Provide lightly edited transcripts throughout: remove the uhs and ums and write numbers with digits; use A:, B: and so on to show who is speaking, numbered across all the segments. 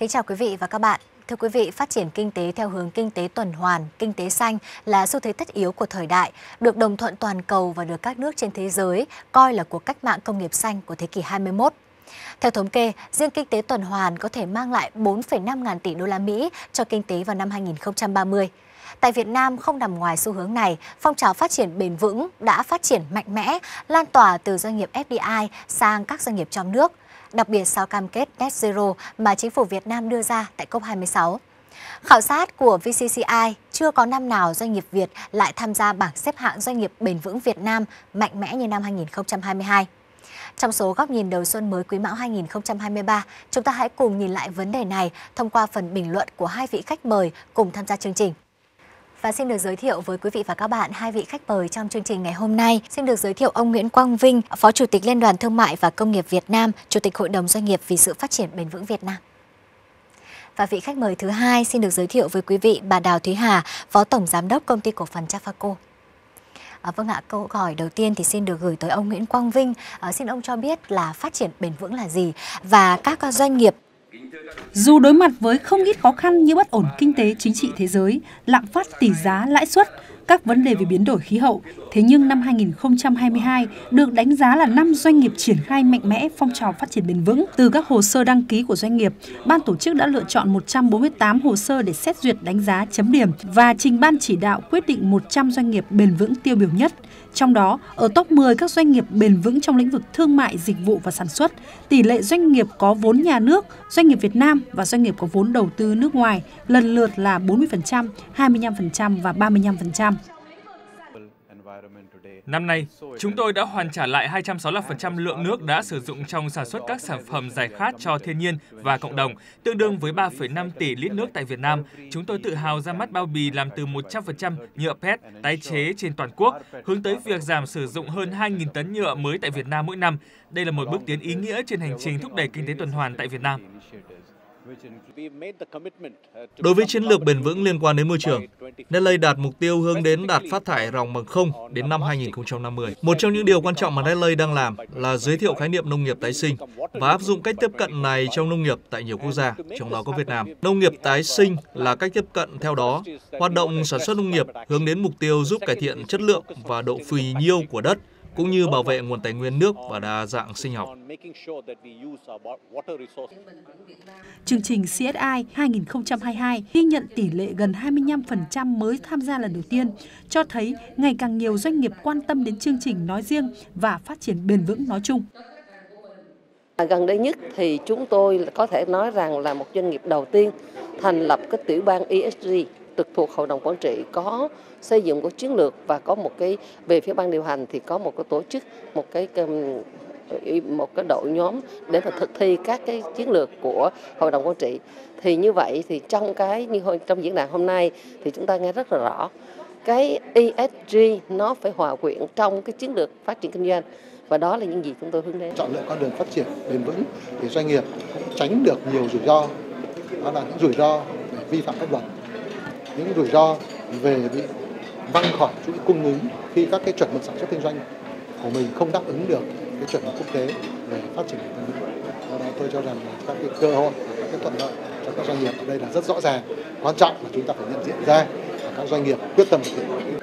A: Kính chào quý vị và các bạn. Thưa quý vị, phát triển kinh tế theo hướng kinh tế tuần hoàn, kinh tế xanh là xu thế tất yếu của thời đại, được đồng thuận toàn cầu và được các nước trên thế giới coi là cuộc cách mạng công nghiệp xanh của thế kỷ 21. Theo thống kê, riêng kinh tế tuần hoàn có thể mang lại 4,5 ngàn tỷ đô la Mỹ cho kinh tế vào năm 2030. Tại Việt Nam không nằm ngoài xu hướng này, phong trào phát triển bền vững đã phát triển mạnh mẽ, lan tỏa từ doanh nghiệp FDI sang các doanh nghiệp trong nước, đặc biệt sau cam kết Net Zero mà chính phủ Việt Nam đưa ra tại COP26. Khảo sát của VCCI, chưa có năm nào doanh nghiệp Việt lại tham gia bảng xếp hạng doanh nghiệp bền vững Việt Nam mạnh mẽ như năm 2022. Trong số góc nhìn đầu xuân mới Quý Mão 2023, chúng ta hãy cùng nhìn lại vấn đề này thông qua phần bình luận của hai vị khách mời cùng tham gia chương trình. Và xin được giới thiệu với quý vị và các bạn hai vị khách mời trong chương trình ngày hôm nay. Xin được giới thiệu ông Nguyễn Quang Vinh, Phó Chủ tịch Liên đoàn Thương mại và Công nghiệp Việt Nam, Chủ tịch Hội đồng Doanh nghiệp vì sự phát triển bền vững Việt Nam. Và vị khách mời thứ hai xin được giới thiệu với quý vị bà Đào Thúy Hà, Phó Tổng Giám đốc Công ty Cổ phần Trafaco. Vâng ạ, câu hỏi đầu tiên thì xin được gửi tới ông Nguyễn Quang Vinh. Xin ông cho biết là phát triển bền vững là gì và các doanh nghiệp.
B: Dù đối mặt với không ít khó khăn như bất ổn kinh tế chính trị thế giới, lạm phát tỷ giá lãi suất, các vấn đề về biến đổi khí hậu, thế nhưng năm 2022 được đánh giá là năm doanh nghiệp triển khai mạnh mẽ phong trào phát triển bền vững. Từ các hồ sơ đăng ký của doanh nghiệp, ban tổ chức đã lựa chọn 148 hồ sơ để xét duyệt đánh giá chấm điểm và trình ban chỉ đạo quyết định 100 doanh nghiệp bền vững tiêu biểu nhất. Trong đó, ở top 10 các doanh nghiệp bền vững trong lĩnh vực thương mại, dịch vụ và sản xuất, tỷ lệ doanh nghiệp có vốn nhà nước, doanh nghiệp Việt Nam và doanh nghiệp có vốn đầu tư nước ngoài lần lượt là 40%, 25% và 35%.
C: Năm nay, chúng tôi đã hoàn trả lại 265% lượng nước đã sử dụng trong sản xuất các sản phẩm giải khát cho thiên nhiên và cộng đồng, tương đương với 3,5 tỷ lít nước tại Việt Nam. Chúng tôi tự hào ra mắt bao bì làm từ 100% nhựa PET tái chế trên toàn quốc, hướng tới việc giảm sử dụng hơn 2.000 tấn nhựa mới tại Việt Nam mỗi năm. Đây là một bước tiến ý nghĩa trên hành trình thúc đẩy kinh tế tuần hoàn tại Việt Nam.
D: Đối với chiến lược bền vững liên quan đến môi trường, Nestlé đạt mục tiêu hướng đến đạt phát thải ròng bằng không đến năm 2050. Một trong những điều quan trọng mà Nestlé đang làm là giới thiệu khái niệm nông nghiệp tái sinh và áp dụng cách tiếp cận này trong nông nghiệp tại nhiều quốc gia, trong đó có Việt Nam. Nông nghiệp tái sinh là cách tiếp cận theo đó. Hoạt động sản xuất nông nghiệp hướng đến mục tiêu giúp cải thiện chất lượng và độ phì nhiêu của đất, cũng như bảo vệ nguồn tài nguyên nước và đa dạng sinh học.
B: Chương trình CSI 2022 ghi nhận tỷ lệ gần 25% mới tham gia lần đầu tiên, cho thấy ngày càng nhiều doanh nghiệp quan tâm đến chương trình nói riêng và phát triển bền vững nói chung.
E: Gần đây nhất thì chúng tôi có thể nói rằng là một doanh nghiệp đầu tiên thành lập cái tiểu ban ESG trực thuộc Hội đồng Quản trị, có xây dựng một chiến lược và có một cái về phía ban điều hành thì có một cái tổ chức, một cái đội nhóm để mà thực thi các cái chiến lược của Hội đồng Quản trị. Thì như vậy thì trong diễn đàn hôm nay thì chúng ta nghe rất là rõ cái ESG nó phải hòa quyện trong cái chiến lược phát triển kinh doanh, và đó là những gì chúng tôi hướng đến.
F: Chọn lựa con đường phát triển bền vững thì doanh nghiệp cũng tránh được nhiều rủi ro, đó là những rủi ro về vi phạm pháp luật, những rủi ro về bị văng khỏi chuỗi cung ứng khi các cái chuẩn mực sản xuất kinh doanh của mình không đáp ứng được cái chuẩn mực quốc tế về phát triển bền vững. Do đó tôi cho rằng là các cái cơ hội, các cái thuận lợi cho các doanh nghiệp ở đây là rất rõ ràng. Quan trọng là chúng ta phải nhận diện ra và các doanh nghiệp quyết tâm thực hiện.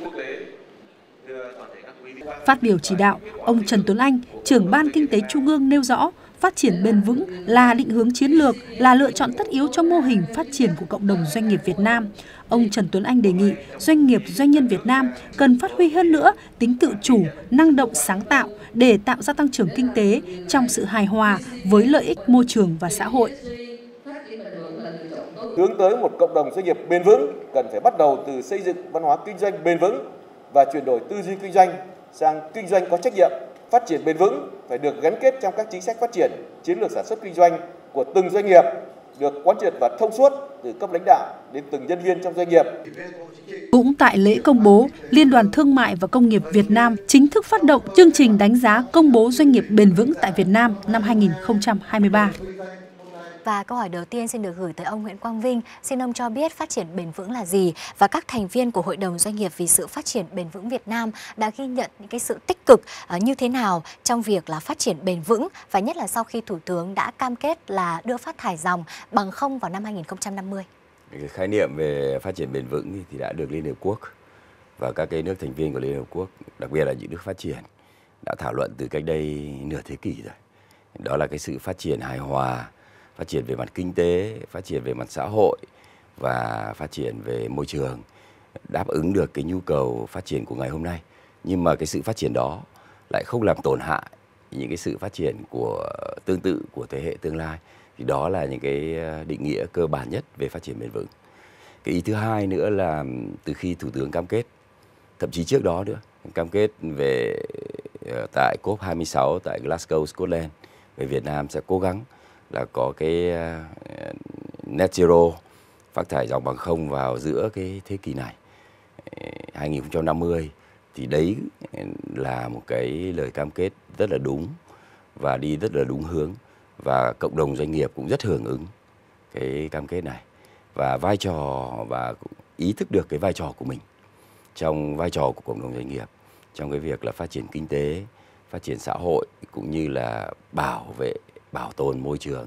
B: Phát biểu chỉ đạo, ông Trần Tuấn Anh, trưởng Ban Kinh tế Trung ương nêu rõ, phát triển bền vững là định hướng chiến lược, là lựa chọn tất yếu cho mô hình phát triển của cộng đồng doanh nghiệp Việt Nam. Ông Trần Tuấn Anh đề nghị doanh nghiệp, doanh nhân Việt Nam cần phát huy hơn nữa tính tự chủ, năng động sáng tạo để tạo ra tăng trưởng kinh tế trong sự hài hòa với lợi ích môi trường và xã hội.
G: Hướng tới một cộng đồng doanh nghiệp bền vững cần phải bắt đầu từ xây dựng văn hóa kinh doanh bền vững và chuyển đổi tư duy kinh doanh sang kinh doanh có trách nhiệm. Phát triển bền vững phải được gắn kết trong các chính sách phát triển, chiến lược sản xuất kinh doanh của từng doanh nghiệp, được quán triệt và thông suốt từ cấp lãnh đạo đến từng nhân viên trong doanh nghiệp.
B: Cũng tại lễ công bố, Liên đoàn Thương mại và Công nghiệp Việt Nam chính thức phát động chương trình đánh giá công bố doanh nghiệp bền vững tại Việt Nam năm 2023.
A: Và câu hỏi đầu tiên xin được gửi tới ông Nguyễn Quang Vinh. Xin ông cho biết phát triển bền vững là gì và các thành viên của Hội đồng Doanh nghiệp vì sự phát triển bền vững Việt Nam đã ghi nhận những cái sự tích cực như thế nào trong việc là phát triển bền vững, và nhất là sau khi Thủ tướng đã cam kết là đưa phát thải ròng bằng không vào năm 2050.
H: Cái khái niệm về phát triển bền vững thì đã được Liên Hợp Quốc và các cái nước thành viên của Liên Hợp Quốc, đặc biệt là những nước phát triển, đã thảo luận từ cách đây nửa thế kỷ rồi. Đó là cái sự phát triển hài hòa, phát triển về mặt kinh tế, phát triển về mặt xã hội và phát triển về môi trường, đáp ứng được cái nhu cầu phát triển của ngày hôm nay. Nhưng mà cái sự phát triển đó lại không làm tổn hại những cái sự phát triển của tương tự của thế hệ tương lai. Thì đó là những cái định nghĩa cơ bản nhất về phát triển bền vững. Cái ý thứ hai nữa là từ khi Thủ tướng cam kết, thậm chí trước đó nữa, cam kết về tại COP26 tại Glasgow, Scotland, về Việt Nam sẽ cố gắng là có cái net zero, phát thải ròng bằng không vào giữa cái thế kỷ này, 2050. Thì đấy là một cái lời cam kết rất là đúng và đi rất là đúng hướng, và cộng đồng doanh nghiệp cũng rất hưởng ứng cái cam kết này, và vai trò và ý thức được cái vai trò của mình trong vai trò của cộng đồng doanh nghiệp trong cái việc là phát triển kinh tế, phát triển xã hội cũng như là bảo tồn môi trường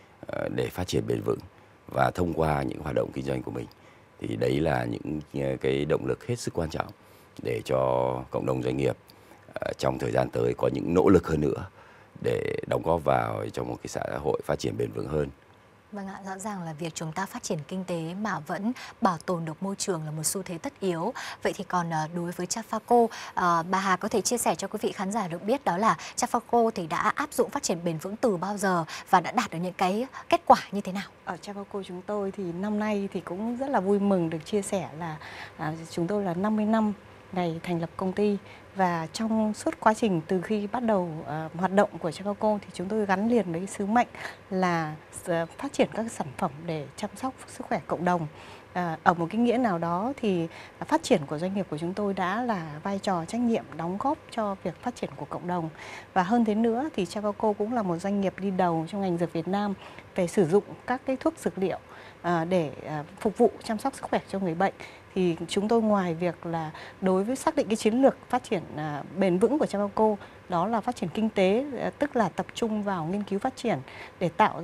H: để phát triển bền vững, và thông qua những hoạt động kinh doanh của mình. Thì đấy là những cái động lực hết sức quan trọng để cho cộng đồng doanh nghiệp trong thời gian tới có những nỗ lực hơn nữa để đóng góp vào trong một cái xã hội phát triển bền vững hơn.
A: Vâng ạ, rõ ràng là việc chúng ta phát triển kinh tế mà vẫn bảo tồn được môi trường là một xu thế tất yếu. Vậy thì còn đối với Trafaco, bà Hà có thể chia sẻ cho quý vị khán giả được biết đó là Trafaco thì đã áp dụng phát triển bền vững từ bao giờ và đã đạt được những cái kết quả như thế nào?
I: Ở Trafaco chúng tôi thì năm nay thì cũng rất là vui mừng được chia sẻ là chúng tôi là 50 năm ngày thành lập công ty, và trong suốt quá trình từ khi bắt đầu hoạt động của Trafaco thì chúng tôi gắn liền với sứ mệnh là phát triển các sản phẩm để chăm sóc sức khỏe cộng đồng. Ở một cái nghĩa nào đó thì phát triển của doanh nghiệp của chúng tôi đã là vai trò trách nhiệm đóng góp cho việc phát triển của cộng đồng. Và hơn thế nữa thì Trafaco cũng là một doanh nghiệp đi đầu trong ngành dược Việt Nam về sử dụng các cái thuốc dược liệu để phục vụ chăm sóc sức khỏe cho người bệnh. Thì chúng tôi ngoài việc là đối với xác định cái chiến lược phát triển bền vững của Trafaco, đó là phát triển kinh tế, tức là tập trung vào nghiên cứu phát triển để tạo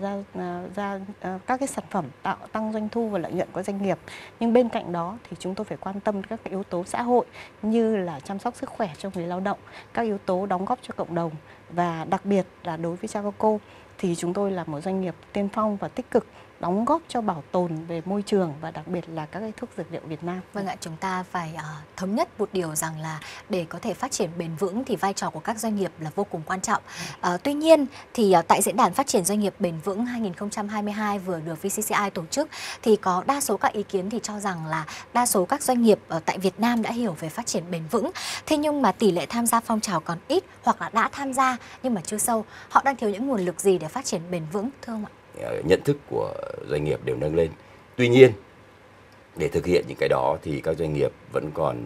I: ra các cái sản phẩm tăng doanh thu và lợi nhuận của doanh nghiệp. Nhưng bên cạnh đó thì chúng tôi phải quan tâm các yếu tố xã hội như là chăm sóc sức khỏe cho người lao động, các yếu tố đóng góp cho cộng đồng, và đặc biệt là đối với Trafaco thì chúng tôi là một doanh nghiệp tiên phong và tích cực đóng góp cho bảo tồn về môi trường và đặc biệt là các cái thuốc dược liệu Việt Nam.
A: Vâng ạ, chúng ta phải thống nhất một điều rằng là để có thể phát triển bền vững thì vai trò của các doanh nghiệp là vô cùng quan trọng. Tuy nhiên thì tại Diễn đàn Phát triển Doanh nghiệp Bền vững 2022 vừa được VCCI tổ chức thì có đa số các ý kiến thì cho rằng là đa số các doanh nghiệp tại Việt Nam đã hiểu về phát triển bền vững. Thế nhưng mà tỷ lệ tham gia phong trào còn ít, hoặc là đã tham gia nhưng mà chưa sâu. Họ đang thiếu những nguồn lực gì để phát triển bền vững thưa ông ạ?
H: Nhận thức của doanh nghiệp đều nâng lên. Tuy nhiên, để thực hiện những cái đó thì các doanh nghiệp vẫn còn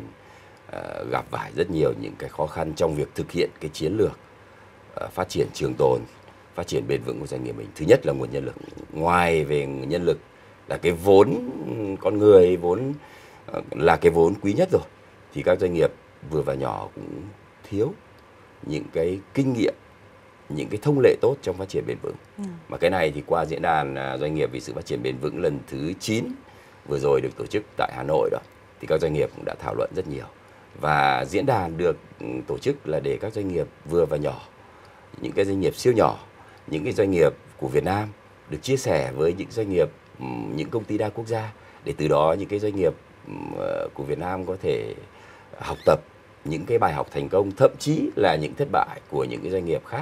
H: gặp phải rất nhiều những cái khó khăn trong việc thực hiện cái chiến lược phát triển trường tồn, phát triển bền vững của doanh nghiệp mình. Thứ nhất là nguồn nhân lực. Ngoài về nhân lực là cái vốn con người, vốn là cái vốn quý nhất rồi, thì các doanh nghiệp vừa và nhỏ cũng thiếu những cái kinh nghiệm, những cái thông lệ tốt trong phát triển bền vững. Mà cái này thì qua diễn đàn doanh nghiệp vì sự phát triển bền vững lần thứ 9 vừa rồi được tổ chức tại Hà Nội đó, thì các doanh nghiệp cũng đã thảo luận rất nhiều. Và diễn đàn được tổ chức là để các doanh nghiệp vừa và nhỏ, những cái doanh nghiệp siêu nhỏ, những cái doanh nghiệp của Việt Nam được chia sẻ với những doanh nghiệp, những công ty đa quốc gia, để từ đó những cái doanh nghiệp của Việt Nam có thể học tập những cái bài học thành công, thậm chí là những thất bại của những cái doanh nghiệp khác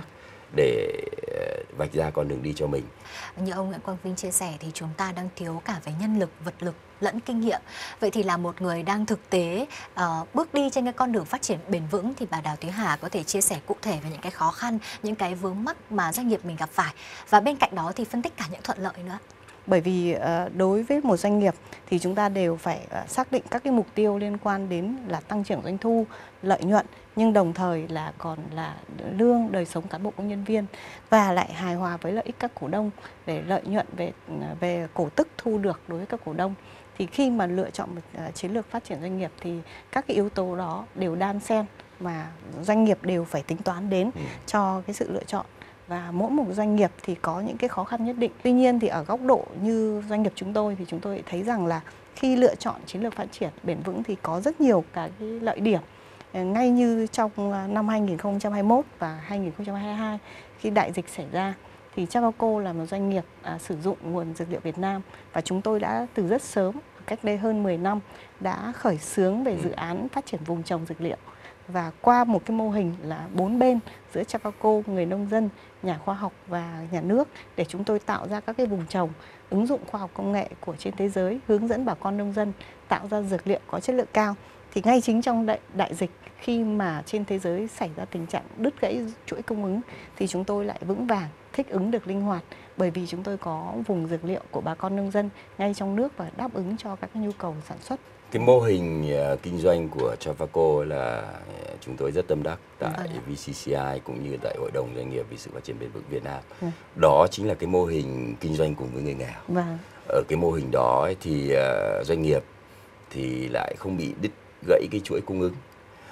H: để vạch ra con đường đi cho mình.
A: Như ông Nguyễn Quang Vinh chia sẻ thì chúng ta đang thiếu cả về nhân lực, vật lực lẫn kinh nghiệm. Vậy thì là một người đang thực tế bước đi trên cái con đường phát triển bền vững thì bà Đào Thúy Hà có thể chia sẻ cụ thể về những cái khó khăn, những cái vướng mắc mà doanh nghiệp mình gặp phải, và bên cạnh đó thì phân tích cả những thuận lợi nữa.
I: Bởi vì đối với một doanh nghiệp thì chúng ta đều phải xác định các cái mục tiêu liên quan đến là tăng trưởng doanh thu, lợi nhuận, nhưng đồng thời là còn là lương, đời sống cán bộ công nhân viên, và lại hài hòa với lợi ích các cổ đông để lợi nhuận về cổ tức thu được đối với các cổ đông. Thì khi mà lựa chọn một chiến lược phát triển doanh nghiệp thì các cái yếu tố đó đều đan xen mà doanh nghiệp đều phải tính toán đến cho cái sự lựa chọn. Và mỗi một doanh nghiệp thì có những cái khó khăn nhất định. Tuy nhiên thì ở góc độ như doanh nghiệp chúng tôi thì chúng tôi thấy rằng là khi lựa chọn chiến lược phát triển bền vững thì có rất nhiều cái lợi điểm. Ngay như trong năm 2021 và 2022 khi đại dịch xảy ra thì Travelco là một doanh nghiệp sử dụng nguồn dược liệu Việt Nam, và chúng tôi đã từ rất sớm, cách đây hơn 10 năm, đã khởi xướng về dự án phát triển vùng trồng dược liệu. Và qua một cái mô hình là 4 bên giữa Travelco, người nông dân, nhà khoa học và nhà nước, để chúng tôi tạo ra các cái vùng trồng ứng dụng khoa học công nghệ của trên thế giới, hướng dẫn bà con nông dân tạo ra dược liệu có chất lượng cao. Thì ngay chính trong đại dịch, khi mà trên thế giới xảy ra tình trạng đứt gãy chuỗi cung ứng, thì chúng tôi lại vững vàng, thích ứng được linh hoạt, bởi vì chúng tôi có vùng dược liệu của bà con nông dân ngay trong nước và đáp ứng cho các nhu cầu sản xuất.
H: Cái mô hình kinh doanh của Travelco là chúng tôi rất tâm đắc tại VCCI cũng như tại Hội đồng Doanh nghiệp vì sự phát triển bền vững Việt Nam. Đó chính là cái mô hình kinh doanh cùng với người nghèo. Ở cái mô hình đó ấy, thì doanh nghiệp thì lại không bị đứt gãy cái chuỗi cung ứng,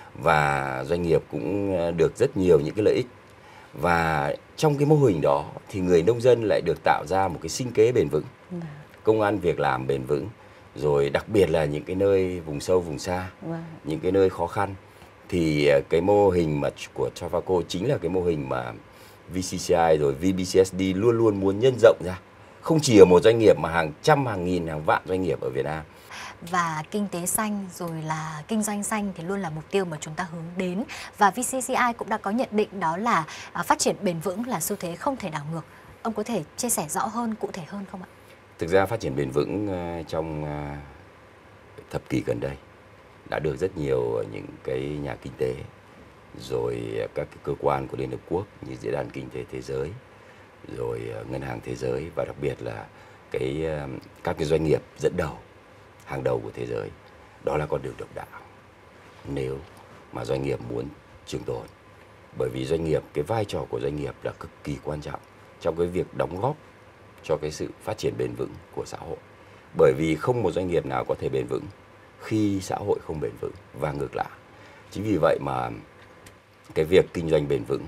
H: và doanh nghiệp cũng được rất nhiều những cái lợi ích. Và trong cái mô hình đó thì người nông dân lại được tạo ra một cái sinh kế bền vững, công ăn việc làm bền vững, rồi đặc biệt là những cái nơi vùng sâu vùng xa, những cái nơi khó khăn, thì cái mô hình mà của Travelco chính là cái mô hình mà VCCI rồi VBCSD luôn luôn muốn nhân rộng ra, không chỉ ở một doanh nghiệp mà hàng trăm, hàng nghìn, hàng vạn doanh nghiệp ở Việt Nam.
A: Và kinh tế xanh rồi là kinh doanh xanh thì luôn là mục tiêu mà chúng ta hướng đến. Và VCCI cũng đã có nhận định đó là phát triển bền vững là xu thế không thể đảo ngược. Ông có thể chia sẻ rõ hơn, cụ thể hơn không ạ?
H: Thực ra phát triển bền vững trong thập kỷ gần đây đã được rất nhiều những cái nhà kinh tế rồi các cái cơ quan của Liên Hợp Quốc như Diễn đàn Kinh tế Thế giới, rồi Ngân hàng Thế giới, và đặc biệt là các cái doanh nghiệp dẫn đầu, hàng đầu của thế giới. Đó là con đường độc đạo nếu mà doanh nghiệp muốn trường tồn. Bởi vì doanh nghiệp, cái vai trò của doanh nghiệp là cực kỳ quan trọng trong cái việc đóng góp cho cái sự phát triển bền vững của xã hội. Bởi vì không một doanh nghiệp nào có thể bền vững khi xã hội không bền vững, và ngược lại. Chính vì vậy mà cái việc kinh doanh bền vững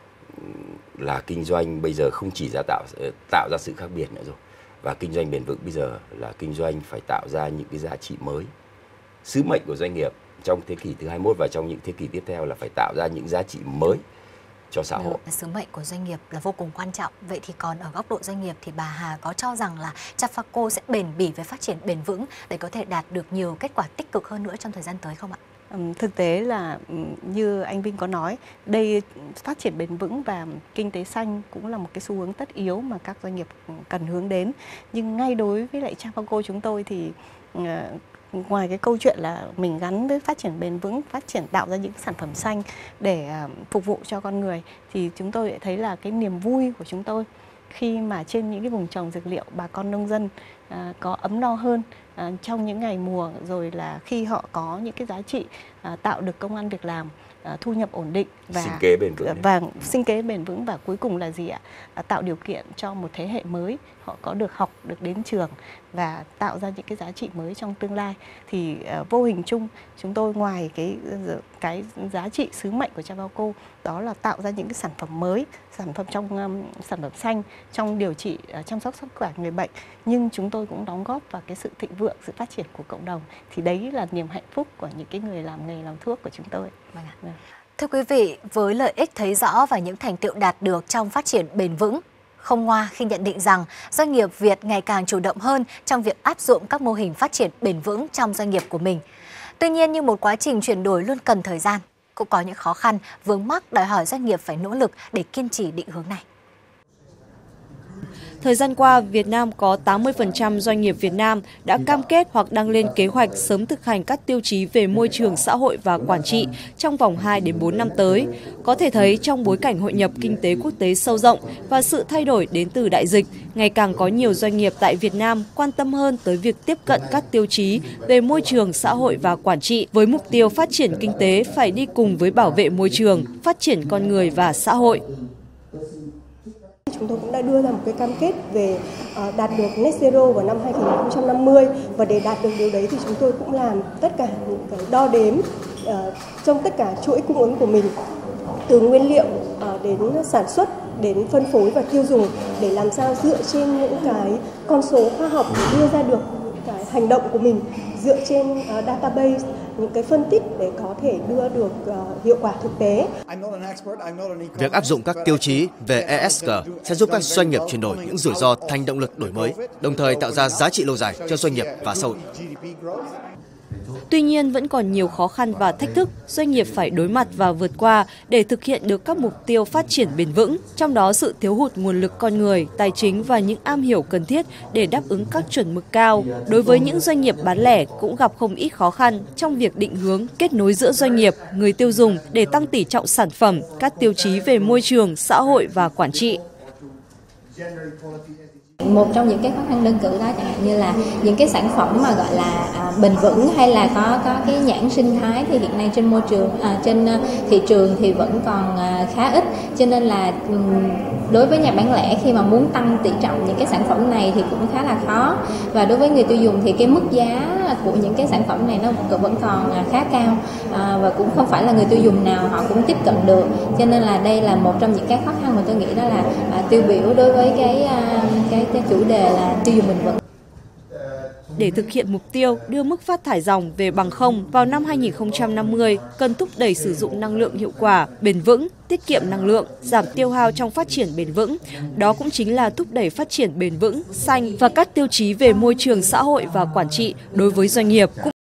H: là kinh doanh bây giờ không chỉ tạo ra sự khác biệt nữa rồi. Và kinh doanh bền vững bây giờ là kinh doanh phải tạo ra những cái giá trị mới. Sứ mệnh của doanh nghiệp trong thế kỷ thứ 21 và trong những thế kỷ tiếp theo là phải tạo ra những giá trị mới cho xã hội.
A: Sứ mệnh của doanh nghiệp là vô cùng quan trọng. Vậy thì còn ở góc độ doanh nghiệp thì bà Hà có cho rằng là Travelco sẽ bền bỉ với phát triển bền vững để có thể đạt được nhiều kết quả tích cực hơn nữa trong thời gian tới không ạ?
I: Thực tế là như anh Vinh có nói, đây phát triển bền vững và kinh tế xanh cũng là một cái xu hướng tất yếu mà các doanh nghiệp cần hướng đến. Nhưng ngay đối với lại Travelco chúng tôi thì ngoài cái câu chuyện là mình gắn với phát triển bền vững, phát triển tạo ra những sản phẩm xanh để phục vụ cho con người, thì chúng tôi lại thấy là cái niềm vui của chúng tôi khi mà trên những cái vùng trồng dược liệu bà con nông dân có ấm no hơn trong những ngày mùa, rồi là khi họ có những cái giá trị tạo được công ăn việc làm, thu nhập ổn định và sinh kế bền vững, và cuối cùng là gì ạ? Tạo điều kiện cho một thế hệ mới họ có được học, được đến trường và tạo ra những cái giá trị mới trong tương lai. Thì vô hình chung chúng tôi ngoài cái giá trị sứ mệnh của Travelco đó là tạo ra những cái sản phẩm mới, sản phẩm xanh trong điều trị chăm sóc sức khỏe người bệnh, nhưng chúng tôi cũng đóng góp vào cái sự thịnh vượng, sự phát triển của cộng đồng. Thì đấy là niềm hạnh phúc của những cái người làm nghề làm thuốc của chúng tôi.
A: Thưa quý vị, với lợi ích thấy rõ và những thành tựu đạt được trong phát triển bền vững, không ngoa khi nhận định rằng doanh nghiệp Việt ngày càng chủ động hơn trong việc áp dụng các mô hình phát triển bền vững trong doanh nghiệp của mình. Tuy nhiên, như một quá trình chuyển đổi luôn cần thời gian, cũng có những khó khăn, vướng mắc đòi hỏi doanh nghiệp phải nỗ lực để kiên trì định hướng này.
J: Thời gian qua, Việt Nam có 80% doanh nghiệp Việt Nam đã cam kết hoặc đang lên kế hoạch sớm thực hành các tiêu chí về môi trường, xã hội và quản trị trong vòng 2 đến 4 năm tới. Có thể thấy trong bối cảnh hội nhập kinh tế quốc tế sâu rộng và sự thay đổi đến từ đại dịch, ngày càng có nhiều doanh nghiệp tại Việt Nam quan tâm hơn tới việc tiếp cận các tiêu chí về môi trường, xã hội và quản trị với mục tiêu phát triển kinh tế phải đi cùng với bảo vệ môi trường, phát triển con người và xã hội.
K: Chúng tôi cũng đã đưa ra một cái cam kết về đạt được net zero vào năm 2050 và để đạt được điều đấy thì chúng tôi cũng làm tất cả những cái đo đếm trong tất cả chuỗi cung ứng của mình, từ nguyên liệu đến sản xuất, đến phân phối và tiêu dùng, để làm sao dựa trên những cái con số khoa học để đưa ra được cái hành động của mình, dựa trên database, những cái phân tích để có thể đưa được hiệu quả thực tế.
L: Việc áp dụng các tiêu chí về ESG sẽ giúp các doanh nghiệp chuyển đổi những rủi ro thành động lực đổi mới, đồng thời tạo ra giá trị lâu dài cho doanh nghiệp và xã hội.
J: Tuy nhiên, vẫn còn nhiều khó khăn và thách thức doanh nghiệp phải đối mặt và vượt qua để thực hiện được các mục tiêu phát triển bền vững, trong đó sự thiếu hụt nguồn lực con người, tài chính và những am hiểu cần thiết để đáp ứng các chuẩn mực cao. Đối với những doanh nghiệp bán lẻ cũng gặp không ít khó khăn trong việc định hướng, kết nối giữa doanh nghiệp, người tiêu dùng để tăng tỷ trọng sản phẩm, các tiêu chí về môi trường, xã hội và quản trị.
M: Một trong những cái khó khăn đơn cử đó chẳng hạn như là những cái sản phẩm mà gọi là bền vững hay là có cái nhãn sinh thái thì hiện nay trên môi trường trên thị trường thì vẫn còn khá ít, cho nên là đối với nhà bán lẻ khi mà muốn tăng tỷ trọng những cái sản phẩm này thì cũng khá là khó, và đối với người tiêu dùng thì cái mức giá của những cái sản phẩm này nó vẫn còn khá cao và cũng không phải là người tiêu dùng nào họ cũng tiếp cận được, cho nên là đây là một trong những cái khó khăn mà tôi nghĩ đó là tiêu biểu đối với cái chủ đề là tiêu dùng bền vững.
J: Để thực hiện mục tiêu đưa mức phát thải ròng về bằng không vào năm 2050, cần thúc đẩy sử dụng năng lượng hiệu quả, bền vững, tiết kiệm năng lượng, giảm tiêu hao trong phát triển bền vững. Đó cũng chính là thúc đẩy phát triển bền vững, xanh và các tiêu chí về môi trường, xã hội và quản trị đối với doanh nghiệp.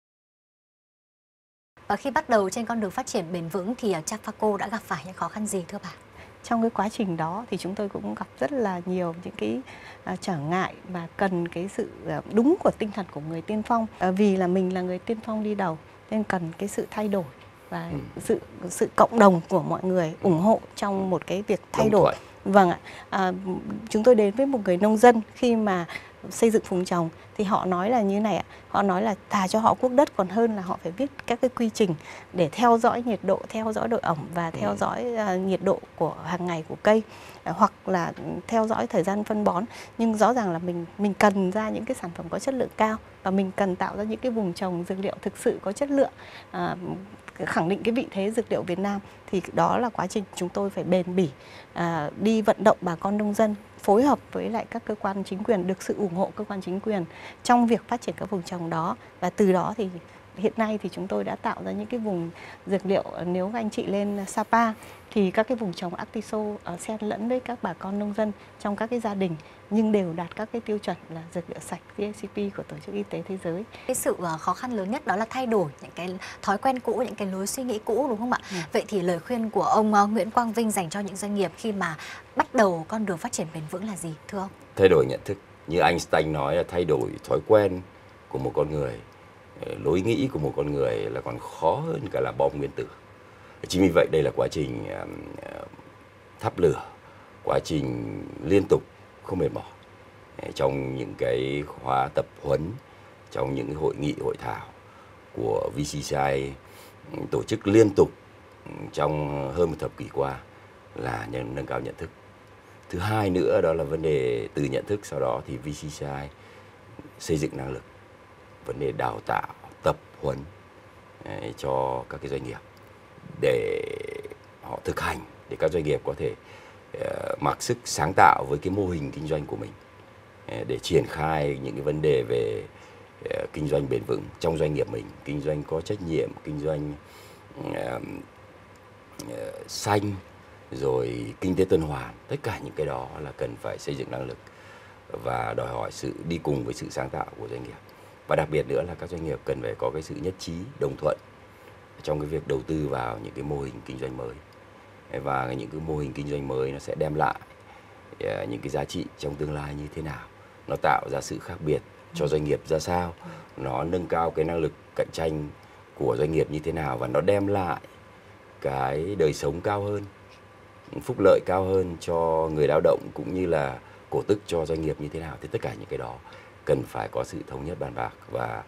A: Và khi bắt đầu trên con đường phát triển bền vững thì Trafaco đã gặp phải những khó khăn gì thưa bà?
I: Trong cái quá trình đó thì chúng tôi cũng gặp rất là nhiều những cái trở ngại và cần cái sự đúng của tinh thần của người tiên phong. Vì là mình là người tiên phong đi đầu nên cần cái sự thay đổi và sự cộng đồng của mọi người ủng hộ trong một cái việc thay đổi. Vâng ạ. Chúng tôi đến với một người nông dân khi mà xây dựng vùng trồng thì họ nói là như này ạ, họ nói là thà cho họ cuốc đất còn hơn là họ phải viết các cái quy trình để theo dõi nhiệt độ, theo dõi độ ẩm và theo dõi nhiệt độ của hàng ngày của cây, hoặc là theo dõi thời gian phân bón. Nhưng rõ ràng là mình cần ra những cái sản phẩm có chất lượng cao và mình cần tạo ra những cái vùng trồng dược liệu thực sự có chất lượng, khẳng định cái vị thế dược liệu Việt Nam. Thì đó là quá trình chúng tôi phải bền bỉ đi vận động bà con nông dân, phối hợp với lại các cơ quan chính quyền, được sự ủng hộ cơ quan chính quyền trong việc phát triển các vùng trồng đó. Và từ đó thì hiện nay thì chúng tôi đã tạo ra những cái vùng dược liệu. Nếu các anh chị lên Sapa thì các cái vùng trồng artiso xen lẫn với các bà con nông dân trong các cái gia đình, nhưng đều đạt các cái tiêu chuẩn là dược liệu sạch GACP của Tổ chức Y tế Thế giới.
A: Cái sự khó khăn lớn nhất đó là thay đổi những cái thói quen cũ, những cái lối suy nghĩ cũ, đúng không ạ? Vậy thì lời khuyên của ông Nguyễn Quang Vinh dành cho những doanh nghiệp khi mà bắt đầu con đường phát triển bền vững là gì thưa ông?
H: Thay đổi nhận thức, như Einstein nói là thay đổi thói quen của một con người, lối nghĩ của một con người là còn khó hơn cả là bom nguyên tử. Chính vì vậy đây là quá trình thắp lửa, quá trình liên tục không mệt mỏi. Trong những cái khóa tập huấn, trong những hội nghị hội thảo của VCCI tổ chức liên tục trong hơn một thập kỷ qua là nâng cao nhận thức. Thứ hai nữa đó là vấn đề từ nhận thức, sau đó thì VCCI xây dựng năng lực, vấn đề đào tạo, tập huấn cho các cái doanh nghiệp để họ thực hành, để các doanh nghiệp có thể mặc sức sáng tạo với cái mô hình kinh doanh của mình để triển khai những cái vấn đề về kinh doanh bền vững trong doanh nghiệp mình, kinh doanh có trách nhiệm, kinh doanh xanh, rồi kinh tế tuần hoàn. Tất cả những cái đó là cần phải xây dựng năng lực và đòi hỏi sự đi cùng với sự sáng tạo của doanh nghiệp. Và đặc biệt nữa là các doanh nghiệp cần phải có cái sự nhất trí, đồng thuận trong cái việc đầu tư vào những cái mô hình kinh doanh mới. Và những cái mô hình kinh doanh mới nó sẽ đem lại những cái giá trị trong tương lai như thế nào, nó tạo ra sự khác biệt cho doanh nghiệp ra sao, nó nâng cao cái năng lực cạnh tranh của doanh nghiệp như thế nào, và nó đem lại cái đời sống cao hơn, phúc lợi cao hơn cho người lao động cũng như là cổ tức cho doanh nghiệp như thế nào. Thì tất cả những cái đó cần phải có sự thống nhất bàn bạc và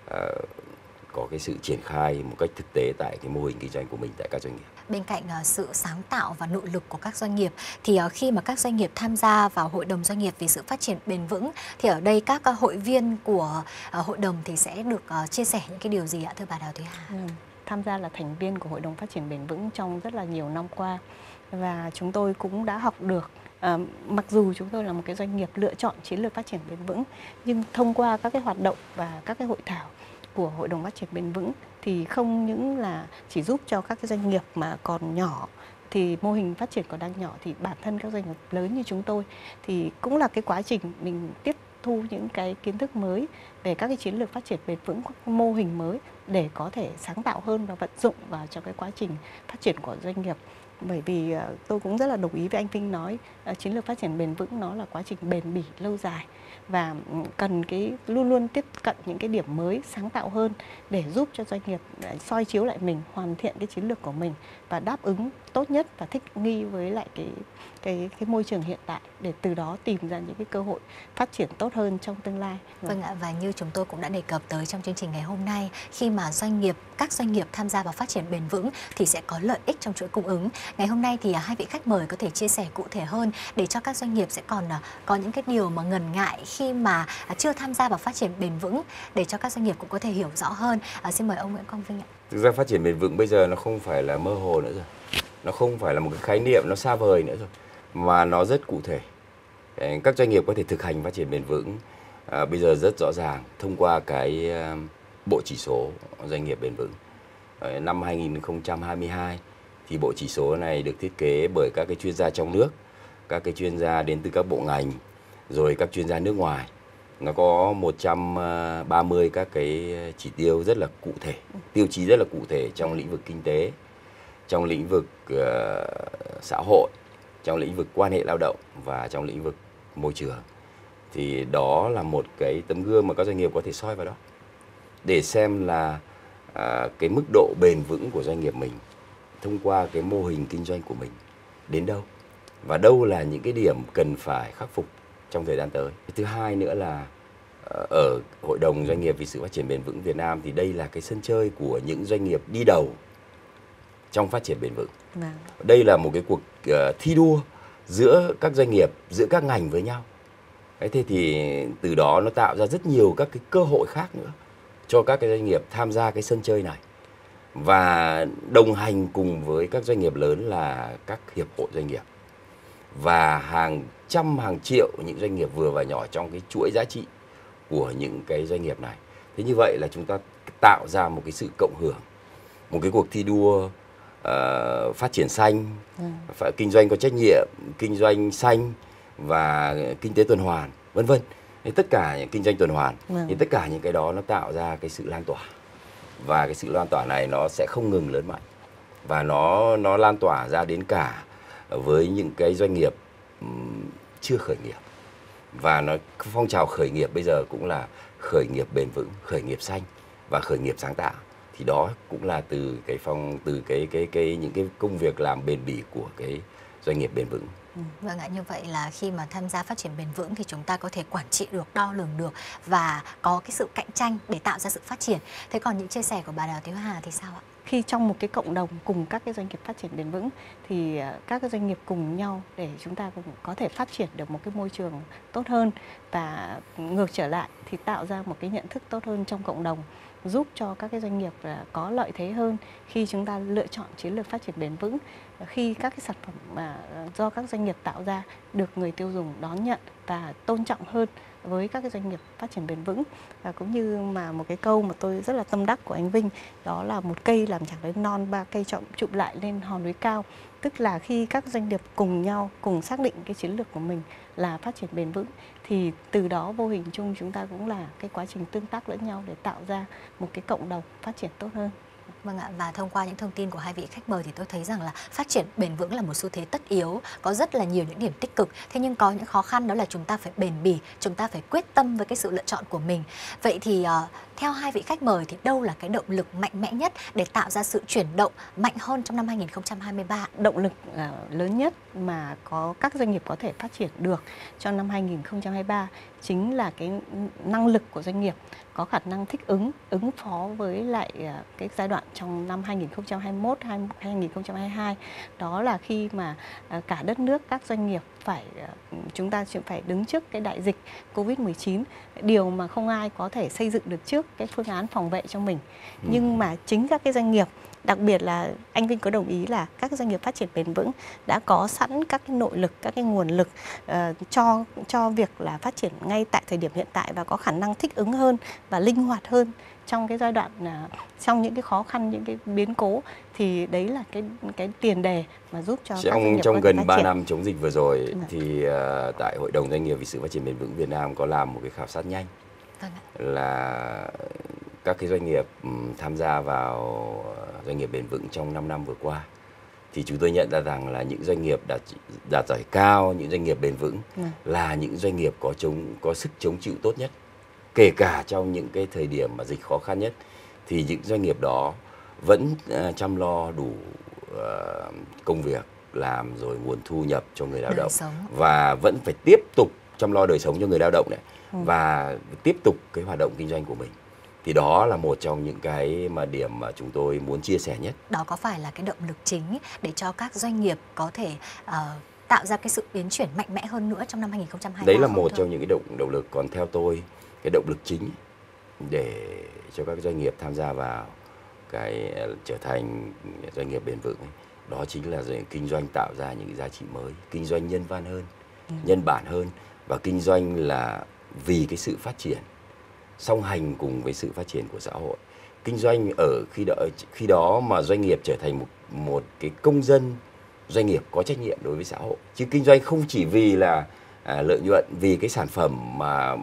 H: có cái sự triển khai một cách thực tế tại cái mô hình kinh doanh của mình tại các doanh nghiệp.
A: Bên cạnh sự sáng tạo và nội lực của các doanh nghiệp thì khi mà các doanh nghiệp tham gia vào Hội đồng Doanh nghiệp vì sự phát triển bền vững thì ở đây các hội viên của hội đồng thì sẽ được chia sẻ những cái điều gì ạ, thưa bà Đào Thúy Hà?
I: Tham gia là thành viên của Hội đồng Phát triển bền vững trong rất là nhiều năm qua, và chúng tôi cũng đã học được, mặc dù chúng tôi là một cái doanh nghiệp lựa chọn chiến lược phát triển bền vững, nhưng thông qua các cái hoạt động và các cái hội thảo của Hội đồng Phát triển bền vững thì không những là chỉ giúp cho các cái doanh nghiệp mà còn nhỏ, thì mô hình phát triển còn đang nhỏ, thì bản thân các doanh nghiệp lớn như chúng tôi thì cũng là cái quá trình mình tiếp thu những cái kiến thức mới về các cái chiến lược phát triển bền vững, các mô hình mới để có thể sáng tạo hơn và vận dụng vào trong cái quá trình phát triển của doanh nghiệp. Bởi vì tôi cũng rất là đồng ý với anh Vinh nói, chiến lược phát triển bền vững nó là quá trình bền bỉ lâu dài và cần cái luôn luôn tiếp cận những cái điểm mới, sáng tạo hơn để giúp cho doanh nghiệp soi chiếu lại mình, hoàn thiện cái chiến lược của mình và đáp ứng tốt nhất và thích nghi với lại cái môi trường hiện tại, để từ đó tìm ra những cái cơ hội phát triển tốt hơn trong tương lai.
A: Vâng ạ, và như chúng tôi cũng đã đề cập tới trong chương trình ngày hôm nay, khi mà các doanh nghiệp tham gia vào phát triển bền vững thì sẽ có lợi ích trong chuỗi cung ứng. Ngày hôm nay thì hai vị khách mời có thể chia sẻ cụ thể hơn để cho các doanh nghiệp sẽ còn có những cái điều mà ngần ngại khi mà chưa tham gia vào phát triển bền vững, để cho các doanh nghiệp cũng có thể hiểu rõ hơn. Xin mời ông Nguyễn Quang Vinh ạ.
H: Thực ra phát triển bền vững bây giờ nó không phải là mơ hồ nữa rồi, nó không phải là một cái khái niệm nó xa vời nữa rồi, mà nó rất cụ thể. Các doanh nghiệp có thể thực hành phát triển bền vững bây giờ rất rõ ràng thông qua cái bộ chỉ số doanh nghiệp bền vững. Năm 2022 thì bộ chỉ số này được thiết kế bởi các cái chuyên gia trong nước, các cái chuyên gia đến từ các bộ ngành, rồi các chuyên gia nước ngoài. Nó có 130 các cái chỉ tiêu rất là cụ thể, tiêu chí rất là cụ thể trong lĩnh vực kinh tế, trong lĩnh vực xã hội, trong lĩnh vực quan hệ lao động và trong lĩnh vực môi trường. Thì đó là một cái tấm gương mà các doanh nghiệp có thể soi vào đó để xem là cái mức độ bền vững của doanh nghiệp mình thông qua cái mô hình kinh doanh của mình đến đâu, và đâu là những cái điểm cần phải khắc phục trong thời gian tới. Thứ hai nữa là ở Hội đồng Doanh nghiệp vì sự phát triển bền vững Việt Nam thì đây là cái sân chơi của những doanh nghiệp đi đầu trong phát triển bền vững. Đây là một cái cuộc thi đua giữa các doanh nghiệp, giữa các ngành với nhau. Thế thì từ đó nó tạo ra rất nhiều các cái cơ hội khác nữa cho các cái doanh nghiệp tham gia cái sân chơi này. Và đồng hành cùng với các doanh nghiệp lớn là các hiệp hội doanh nghiệp và hàng trăm hàng triệu những doanh nghiệp vừa và nhỏ trong cái chuỗi giá trị của những cái doanh nghiệp này. Thế như vậy là chúng ta tạo ra một cái sự cộng hưởng, một cái cuộc thi đua phát triển xanh, kinh doanh có trách nhiệm, kinh doanh xanh và kinh tế tuần hoàn, vân vân. Tất cả những kinh doanh tuần hoàn, thì tất cả những cái đó nó tạo ra cái sự lan tỏa, và cái sự lan tỏa này nó sẽ không ngừng lớn mạnh, và nó lan tỏa ra đến cả với những cái doanh nghiệp chưa khởi nghiệp. Và phong trào khởi nghiệp bây giờ cũng là khởi nghiệp bền vững, khởi nghiệp xanh và khởi nghiệp sáng tạo. Thì đó cũng là từ những cái công việc làm bền bỉ của cái doanh nghiệp bền vững.
A: Vâng ạ, như vậy là khi mà tham gia phát triển bền vững thì chúng ta có thể quản trị được, đo lường được và có cái sự cạnh tranh để tạo ra sự phát triển. Thế còn những chia sẻ của bà Đào Thúy Hà thì sao ạ?
I: Khi trong một cái cộng đồng cùng các cái doanh nghiệp phát triển bền vững thì các cái doanh nghiệp cùng nhau để chúng ta cũng có thể phát triển được một cái môi trường tốt hơn, và ngược trở lại thì tạo ra một cái nhận thức tốt hơn trong cộng đồng, giúp cho các cái doanh nghiệp có lợi thế hơn khi chúng ta lựa chọn chiến lược phát triển bền vững, khi các cái sản phẩm mà do các doanh nghiệp tạo ra được người tiêu dùng đón nhận và tôn trọng hơn với các cái doanh nghiệp phát triển bền vững. Và cũng như mà một cái câu mà tôi rất là tâm đắc của anh Vinh, đó là một cây làm chẳng đến non, ba cây chụm lại lên hòn núi cao. Tức là khi các doanh nghiệp cùng nhau, cùng xác định cái chiến lược của mình là phát triển bền vững, thì từ đó vô hình chung chúng ta cũng là cái quá trình tương tác lẫn nhau để tạo ra một cái cộng đồng phát triển tốt hơn.
A: Vâng ạ, và thông qua những thông tin của hai vị khách mời thì tôi thấy rằng là phát triển bền vững là một xu thế tất yếu, có rất là nhiều những điểm tích cực. Thế nhưng có những khó khăn, đó là chúng ta phải bền bỉ, chúng ta phải quyết tâm với cái sự lựa chọn của mình. Vậy thì theo hai vị khách mời thì đâu là cái động lực mạnh mẽ nhất để tạo ra sự chuyển động mạnh hơn trong năm 2023?
I: Động lực lớn nhất mà các doanh nghiệp có thể phát triển được trong năm 2023 chính là cái năng lực của doanh nghiệp, có khả năng thích ứng phó với lại cái giai đoạn trong năm 2021 2022. Đó là khi mà cả đất nước, các doanh nghiệp chúng ta phải đứng trước cái đại dịch Covid-19, điều mà không ai có thể xây dựng được trước cái phương án phòng vệ cho mình. Nhưng mà chính các cái doanh nghiệp, đặc biệt là anh Vinh có đồng ý là các doanh nghiệp phát triển bền vững đã có sẵn các cái nội lực, các cái nguồn lực cho việc là phát triển ngay tại thời điểm hiện tại và có khả năng thích ứng hơn và linh hoạt hơn trong cái giai đoạn, trong những cái khó khăn, những cái biến cố, thì đấy là cái tiền đề mà giúp cho các doanh nghiệp
H: trong gần 3 năm chống dịch vừa rồi thì tại Hội đồng Doanh nghiệp vì sự phát triển bền vững Việt Nam có làm một cái khảo sát nhanh là các cái doanh nghiệp tham gia vào doanh nghiệp bền vững trong 5 năm vừa qua, thì chúng tôi nhận ra rằng là những doanh nghiệp đạt giải cao, những doanh nghiệp bền vững là những doanh nghiệp có sức chống chịu tốt nhất, kể cả trong những cái thời điểm mà dịch khó khăn nhất, thì những doanh nghiệp đó vẫn chăm lo đủ công việc làm, rồi nguồn thu nhập cho người lao động, và vẫn phải tiếp tục chăm lo đời sống cho người lao động này, và tiếp tục cái hoạt động kinh doanh của mình. Thì đó là một trong những cái điểm mà chúng tôi muốn chia sẻ nhất.
A: Đó có phải là cái động lực chính để cho các doanh nghiệp có thể tạo ra cái sự biến chuyển mạnh mẽ hơn nữa trong năm 2023?
H: Đấy là một trong những cái động lực. Còn theo tôi, cái động lực chính để cho các doanh nghiệp tham gia vào cái trở thành doanh nghiệp bền vững ấy, đó chính là kinh doanh tạo ra những cái giá trị mới, kinh doanh nhân văn hơn, nhân bản hơn, và kinh doanh là vì cái sự phát triển song hành cùng với sự phát triển của xã hội. Kinh doanh ở khi đó mà doanh nghiệp trở thành một cái công dân doanh nghiệp có trách nhiệm đối với xã hội, chứ kinh doanh không chỉ vì là lợi nhuận, vì cái sản phẩm mà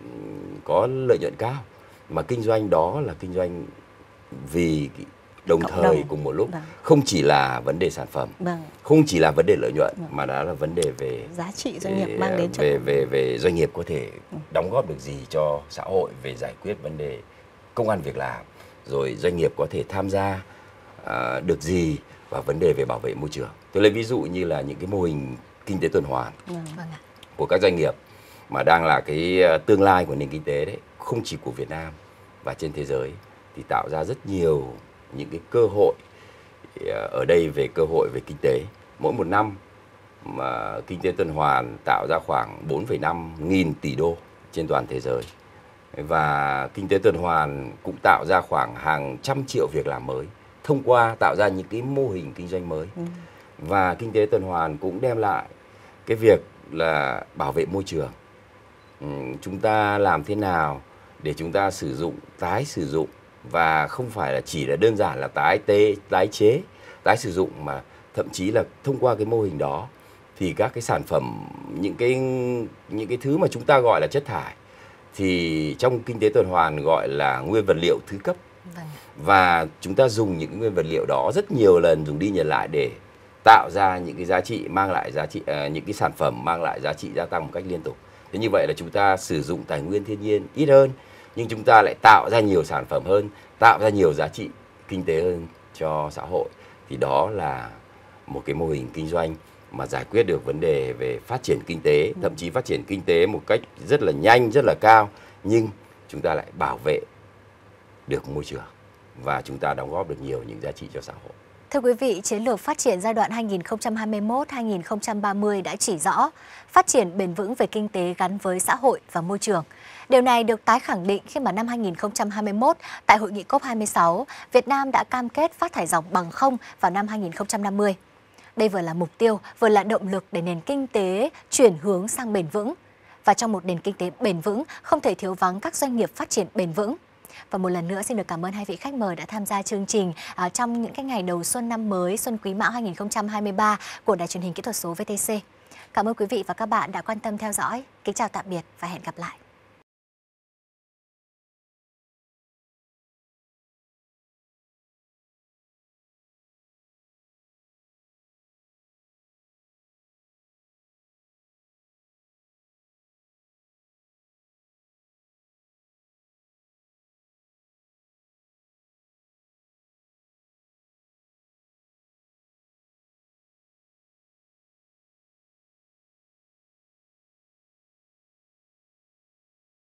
H: có lợi nhuận cao, mà kinh doanh đó là kinh doanh vì đồng thời cùng một lúc, không chỉ là vấn đề sản phẩm, không chỉ là vấn đề lợi nhuận, mà đó là vấn đề về
I: giá trị doanh nghiệp mang đến cho
H: về doanh nghiệp có thể đóng góp được gì cho xã hội, về giải quyết vấn đề công ăn việc làm, rồi doanh nghiệp có thể tham gia được gì vào vấn đề về bảo vệ môi trường. Tôi lấy ví dụ như là những cái mô hình kinh tế tuần hoàn của các doanh nghiệp mà đang là cái tương lai của nền kinh tế đấy, không chỉ của Việt Nam và trên thế giới, thì tạo ra rất nhiều những cái cơ hội ở đây, về cơ hội về kinh tế. Mỗi một năm mà kinh tế tuần hoàn tạo ra khoảng 4,5 nghìn tỷ đô trên toàn thế giới, và kinh tế tuần hoàn cũng tạo ra khoảng hàng trăm triệu việc làm mới thông qua tạo ra những cái mô hình kinh doanh mới. Và kinh tế tuần hoàn cũng đem lại cái việc là bảo vệ môi trường. Chúng ta làm thế nào để chúng ta tái sử dụng, và không phải là chỉ là đơn giản là tái chế, tái sử dụng, mà thậm chí là thông qua cái mô hình đó thì các cái sản phẩm, những cái thứ mà chúng ta gọi là chất thải thì trong kinh tế tuần hoàn gọi là nguyên vật liệu thứ cấp. Và chúng ta dùng những nguyên vật liệu đó rất nhiều lần, dùng đi nhận lại để tạo ra những cái giá trị, mang lại giá trị, những cái sản phẩm mang lại giá trị gia tăng một cách liên tục. Thế như vậy là chúng ta sử dụng tài nguyên thiên nhiên ít hơn, nhưng chúng ta lại tạo ra nhiều sản phẩm hơn, tạo ra nhiều giá trị kinh tế hơn cho xã hội. Thì đó là một cái mô hình kinh doanh mà giải quyết được vấn đề về phát triển kinh tế, thậm chí phát triển kinh tế một cách rất là nhanh, rất là cao, nhưng chúng ta lại bảo vệ được môi trường và chúng ta đóng góp được nhiều những giá trị cho xã hội.
A: Thưa quý vị, chiến lược phát triển giai đoạn 2021-2030 đã chỉ rõ phát triển bền vững về kinh tế gắn với xã hội và môi trường. Điều này được tái khẳng định khi mà năm 2021, tại hội nghị COP26, Việt Nam đã cam kết phát thải ròng bằng không vào năm 2050. Đây vừa là mục tiêu, vừa là động lực để nền kinh tế chuyển hướng sang bền vững. Và trong một nền kinh tế bền vững, không thể thiếu vắng các doanh nghiệp phát triển bền vững. Và một lần nữa xin được cảm ơn hai vị khách mời đã tham gia chương trình trong những cái ngày đầu xuân năm mới, Xuân Quý Mão 2023 của Đài Truyền hình Kỹ thuật số VTC. Cảm ơn quý vị và các bạn đã quan tâm theo dõi. Kính chào tạm biệt và hẹn gặp lại.